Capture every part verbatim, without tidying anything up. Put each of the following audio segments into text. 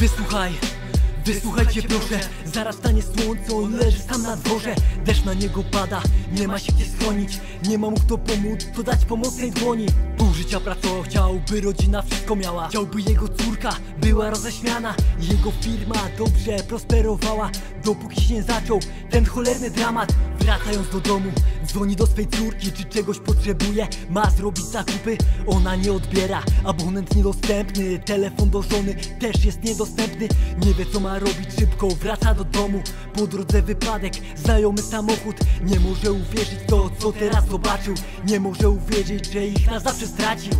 Wysłuchaj, wysłuchajcie proszę. Zaraz stanie słońce, on leży sam na dworze. Deszcz na niego pada, nie ma się gdzie schronić. Nie ma mu kto pomóc, to dać pomocnej dłoni. Pół życia pracował, chciał, by rodzina wszystko miała. Chciałby jego córka była roześmiana. Jego firma dobrze prosperowała, dopóki się nie zaczął ten cholerny dramat. Wracając do domu, dzwoni do swej córki, czy czegoś potrzebuje. Ma zrobić zakupy, ona nie odbiera. Abonent niedostępny, telefon do żony też jest niedostępny. Nie wie co ma robić, szybko wraca do domu. Po drodze wypadek, znajomy samochód. Nie może uwierzyć w to, co teraz zobaczył. Nie może uwierzyć, że ich na zawsze stracił.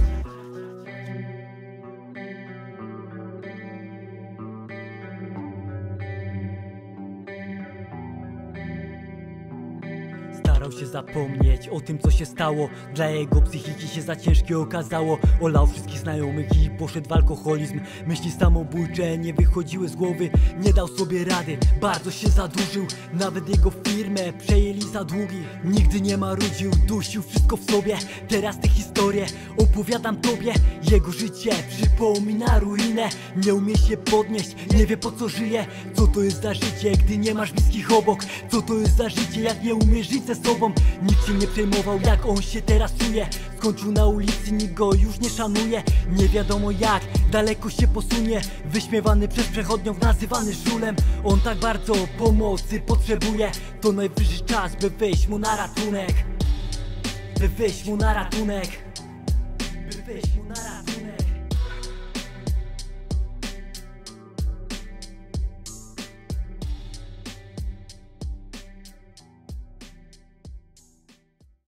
Starał się zapomnieć o tym, co się stało. Dla jego psychiki się za ciężkie okazało. Olał wszystkich znajomych i poszedł w alkoholizm. Myśli samobójcze nie wychodziły z głowy. Nie dał sobie rady, bardzo się zadłużył. Nawet jego firmę przejęli za długi. Nigdy nie marudził, dusił wszystko w sobie. Teraz te historie opowiadam tobie. Jego życie przypomina ruinę. Nie umie się podnieść, nie wie po co żyje. Co to jest za życie, gdy nie masz bliskich obok? Co to jest za życie, jak nie umiesz żyć ze sobą? Nikt się nie przejmował, jak on się teraz czuje. Skończył na ulicy, nikt go już nie szanuje. Nie wiadomo jak daleko się posunie. Wyśmiewany przez przechodniów, nazywany żulem. On tak bardzo pomocy potrzebuje. To najwyższy czas, by wyjść mu na ratunek. By wyjść mu na ratunek.